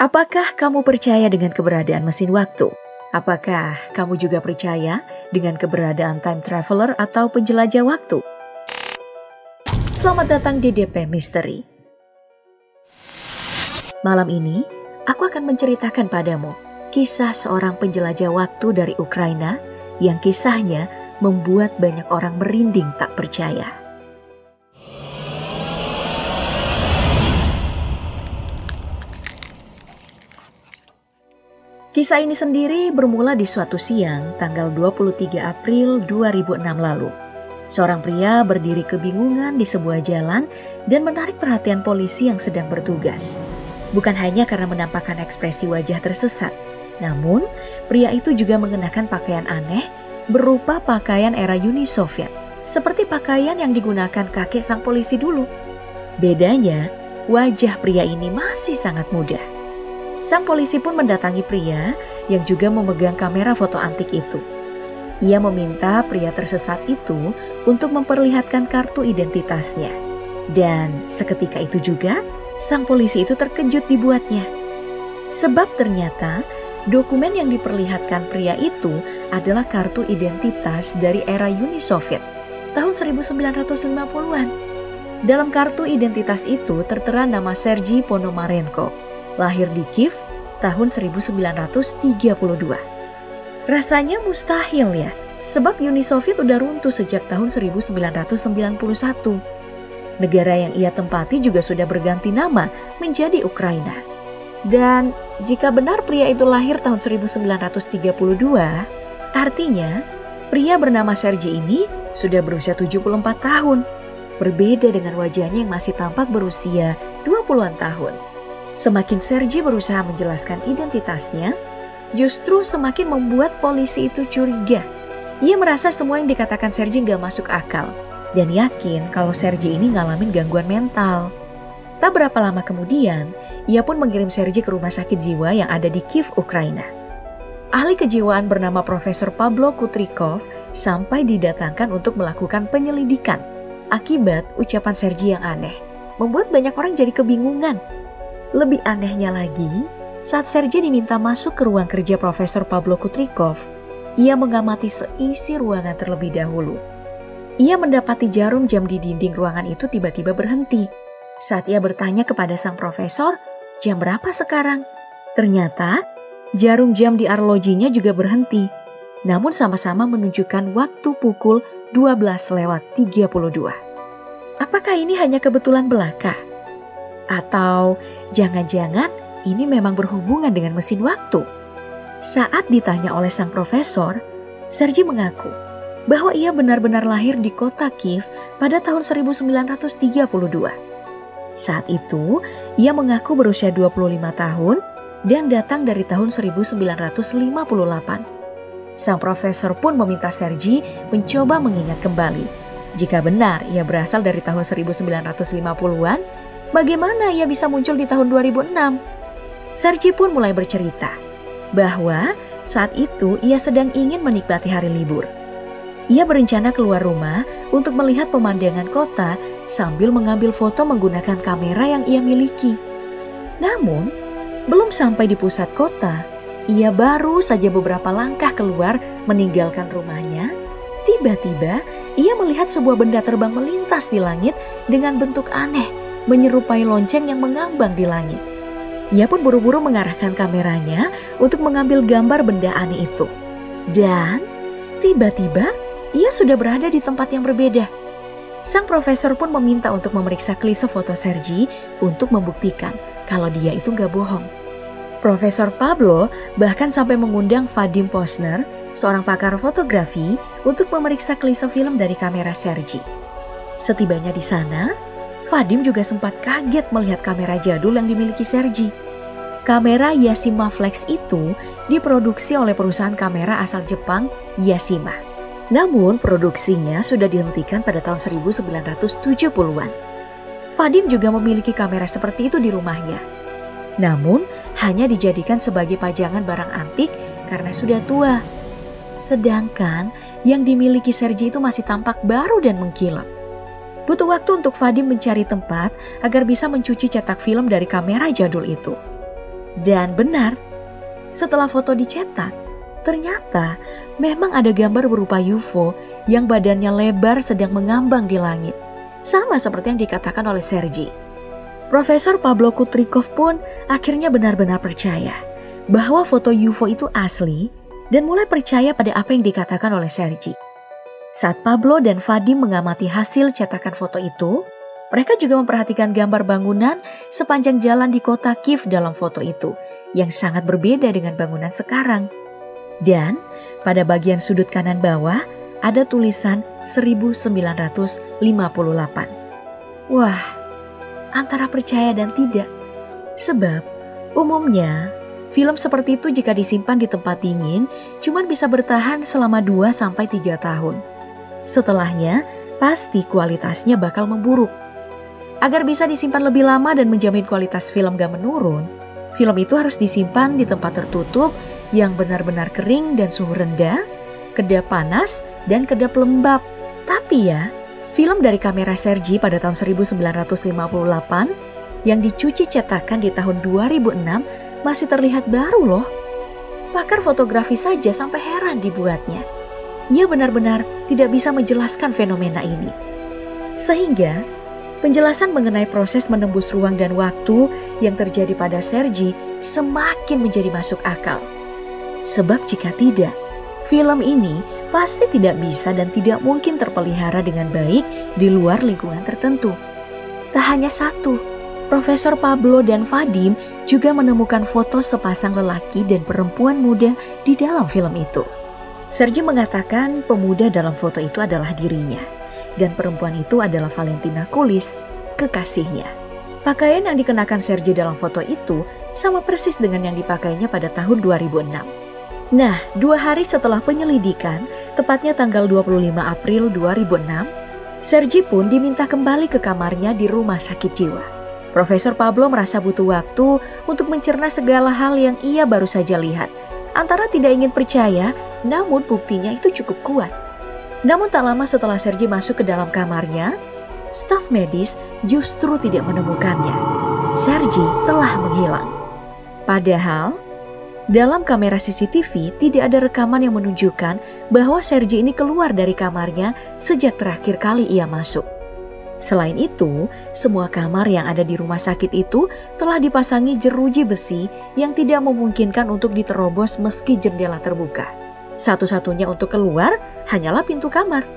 Apakah kamu percaya dengan keberadaan mesin waktu? Apakah kamu juga percaya dengan keberadaan time traveler atau penjelajah waktu? Selamat datang di DP Misteri. Malam ini, aku akan menceritakan padamu kisah seorang penjelajah waktu dari Ukraina yang kisahnya membuat banyak orang merinding tak percaya. Kisah ini sendiri bermula di suatu siang tanggal 23 April 2006 lalu. Seorang pria berdiri kebingungan di sebuah jalan dan menarik perhatian polisi yang sedang bertugas. Bukan hanya karena menampakkan ekspresi wajah tersesat, namun pria itu juga mengenakan pakaian aneh berupa pakaian era Uni Soviet, seperti pakaian yang digunakan kakek sang polisi dulu. Bedanya, wajah pria ini masih sangat muda. Sang polisi pun mendatangi pria yang juga memegang kamera foto antik itu. Ia meminta pria tersesat itu untuk memperlihatkan kartu identitasnya. Dan seketika itu juga, sang polisi itu terkejut dibuatnya. Sebab ternyata dokumen yang diperlihatkan pria itu adalah kartu identitas dari era Uni Soviet tahun 1950-an. Dalam kartu identitas itu tertera nama Sergei Ponomarenko. Lahir di Kiev tahun 1932. Rasanya mustahil ya, sebab Uni Soviet udah runtuh sejak tahun 1991. Negara yang ia tempati juga sudah berganti nama menjadi Ukraina. Dan jika benar pria itu lahir tahun 1932, artinya pria bernama Sergei ini sudah berusia 74 tahun. Berbeda dengan wajahnya yang masih tampak berusia 20-an tahun. Semakin Sergei berusaha menjelaskan identitasnya, justru semakin membuat polisi itu curiga. Ia merasa semua yang dikatakan Sergei gak masuk akal dan yakin kalau Sergei ini ngalamin gangguan mental. Tak berapa lama kemudian, ia pun mengirim Sergei ke rumah sakit jiwa yang ada di Kiev, Ukraina. Ahli kejiwaan bernama Profesor Pablo Kutrikov sampai didatangkan untuk melakukan penyelidikan. Akibat ucapan Sergei yang aneh, membuat banyak orang jadi kebingungan. Lebih anehnya lagi, saat Sergei diminta masuk ke ruang kerja Profesor Pablo Kutrikov, ia mengamati seisi ruangan terlebih dahulu. Ia mendapati jarum jam di dinding ruangan itu tiba-tiba berhenti. Saat ia bertanya kepada sang profesor, jam berapa sekarang? Ternyata jarum jam di arlojinya juga berhenti, namun sama-sama menunjukkan waktu pukul 12:32. Apakah ini hanya kebetulan belaka? Atau jangan-jangan ini memang berhubungan dengan mesin waktu? Saat ditanya oleh sang profesor, Sergei mengaku bahwa ia benar-benar lahir di kota Kiev pada tahun 1932. Saat itu, ia mengaku berusia 25 tahun dan datang dari tahun 1958. Sang profesor pun meminta Sergei mencoba mengingat kembali. Jika benar ia berasal dari tahun 1950-an, bagaimana ia bisa muncul di tahun 2006? Sergei pun mulai bercerita bahwa saat itu ia sedang ingin menikmati hari libur. Ia berencana keluar rumah untuk melihat pemandangan kota sambil mengambil foto menggunakan kamera yang ia miliki. Namun, belum sampai di pusat kota, ia baru saja beberapa langkah keluar meninggalkan rumahnya. Tiba-tiba, ia melihat sebuah benda terbang melintas di langit dengan bentuk aneh, menyerupai lonceng yang mengambang di langit. Ia pun buru-buru mengarahkan kameranya untuk mengambil gambar benda aneh itu. Dan tiba-tiba ia sudah berada di tempat yang berbeda. Sang profesor pun meminta untuk memeriksa klise foto Sergei untuk membuktikan kalau dia itu gak bohong. Profesor Pablo bahkan sampai mengundang Vadim Posner, seorang pakar fotografi, untuk memeriksa klise film dari kamera Sergei. Setibanya di sana, Vadim juga sempat kaget melihat kamera jadul yang dimiliki Sergei. Kamera Yashica Flex itu diproduksi oleh perusahaan kamera asal Jepang Yashica. Namun produksinya sudah dihentikan pada tahun 1970-an. Vadim juga memiliki kamera seperti itu di rumahnya. Namun hanya dijadikan sebagai pajangan barang antik karena sudah tua. Sedangkan yang dimiliki Sergei itu masih tampak baru dan mengkilap. Butuh waktu untuk Vadim mencari tempat agar bisa mencuci cetak film dari kamera jadul itu. Dan benar, setelah foto dicetak, ternyata memang ada gambar berupa UFO yang badannya lebar sedang mengambang di langit. Sama seperti yang dikatakan oleh Sergei. Profesor Pablo Kutrikov pun akhirnya benar-benar percaya bahwa foto UFO itu asli dan mulai percaya pada apa yang dikatakan oleh Sergei. Saat Pablo dan Vadim mengamati hasil cetakan foto itu, mereka juga memperhatikan gambar bangunan sepanjang jalan di kota Kiev dalam foto itu, yang sangat berbeda dengan bangunan sekarang. Dan pada bagian sudut kanan bawah ada tulisan 1958. Wah, antara percaya dan tidak. Sebab umumnya film seperti itu jika disimpan di tempat dingin cuma bisa bertahan selama 2-3 tahun. Setelahnya pasti kualitasnya bakal memburuk. Agar bisa disimpan lebih lama dan menjamin kualitas film gak menurun, film itu harus disimpan di tempat tertutup yang benar-benar kering dan suhu rendah, kedap panas, dan kedap lembab. Tapi ya, film dari kamera Sergei pada tahun 1958 yang dicuci cetakan di tahun 2006 masih terlihat baru loh. Pakar fotografi saja sampai heran dibuatnya. Ia benar-benar tidak bisa menjelaskan fenomena ini. Sehingga penjelasan mengenai proses menembus ruang dan waktu yang terjadi pada Sergei semakin menjadi masuk akal. Sebab jika tidak, film ini pasti tidak bisa dan tidak mungkin terpelihara dengan baik di luar lingkungan tertentu. Tak hanya satu, Profesor Pablo dan Vadim juga menemukan foto sepasang lelaki dan perempuan muda di dalam film itu. Sergei mengatakan pemuda dalam foto itu adalah dirinya. Dan perempuan itu adalah Valentina Kulis, kekasihnya. Pakaian yang dikenakan Sergei dalam foto itu sama persis dengan yang dipakainya pada tahun 2006. Nah, 2 hari setelah penyelidikan, tepatnya tanggal 25 April 2006, Sergei pun diminta kembali ke kamarnya di rumah sakit jiwa. Profesor Pablo merasa butuh waktu untuk mencerna segala hal yang ia baru saja lihat. Antara tidak ingin percaya, namun buktinya itu cukup kuat. Namun tak lama setelah Sergei masuk ke dalam kamarnya, staf medis justru tidak menemukannya. Sergei telah menghilang. Padahal, dalam kamera CCTV tidak ada rekaman yang menunjukkan bahwa Sergei ini keluar dari kamarnya sejak terakhir kali ia masuk. Selain itu, semua kamar yang ada di rumah sakit itu telah dipasangi jeruji besi yang tidak memungkinkan untuk diterobos meski jendela terbuka. Satu-satunya untuk keluar hanyalah pintu kamar.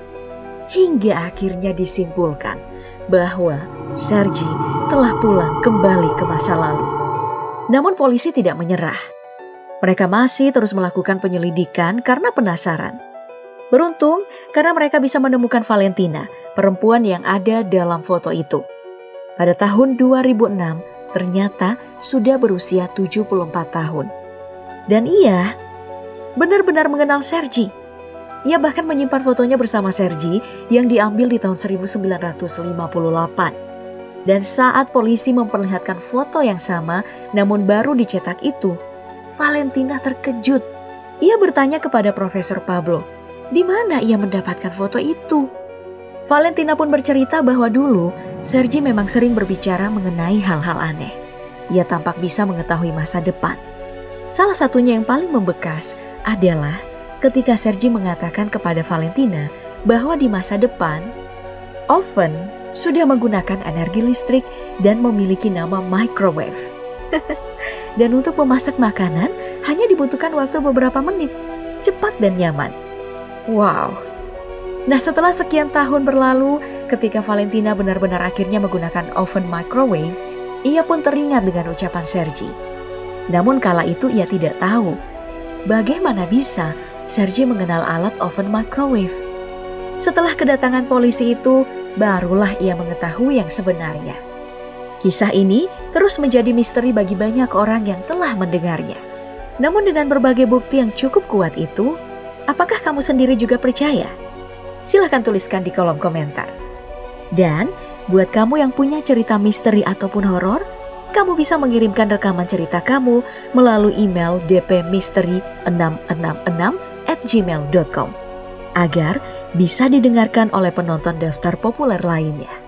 Hingga akhirnya disimpulkan bahwa Sergei telah pulang kembali ke masa lalu. Namun polisi tidak menyerah. Mereka masih terus melakukan penyelidikan karena penasaran. Beruntung karena mereka bisa menemukan Valentina, perempuan yang ada dalam foto itu. Pada tahun 2006 ternyata sudah berusia 74 tahun. Dan ia benar-benar mengenal Sergei. Ia bahkan menyimpan fotonya bersama Sergei yang diambil di tahun 1958. Dan saat polisi memperlihatkan foto yang sama namun baru dicetak itu, Valentina terkejut. Ia bertanya kepada Profesor Pablo, di mana ia mendapatkan foto itu? Valentina pun bercerita bahwa dulu Sergei memang sering berbicara mengenai hal-hal aneh. Ia tampak bisa mengetahui masa depan. Salah satunya yang paling membekas adalah ketika Sergei mengatakan kepada Valentina bahwa di masa depan, oven sudah menggunakan energi listrik dan memiliki nama microwave. Dan untuk memasak makanan hanya dibutuhkan waktu beberapa menit, cepat dan nyaman. Wow. Nah, setelah sekian tahun berlalu, ketika Valentina benar-benar akhirnya menggunakan oven microwave, ia pun teringat dengan ucapan Sergei. Namun kala itu ia tidak tahu bagaimana bisa Sergei mengenal alat oven microwave. Setelah kedatangan polisi itu, barulah ia mengetahui yang sebenarnya. Kisah ini terus menjadi misteri bagi banyak orang yang telah mendengarnya. Namun dengan berbagai bukti yang cukup kuat itu, apakah kamu sendiri juga percaya? Silahkan tuliskan di kolom komentar. Dan buat kamu yang punya cerita misteri ataupun horor, kamu bisa mengirimkan rekaman cerita kamu melalui email dpmisteri666@gmail.com agar bisa didengarkan oleh penonton daftar populer lainnya.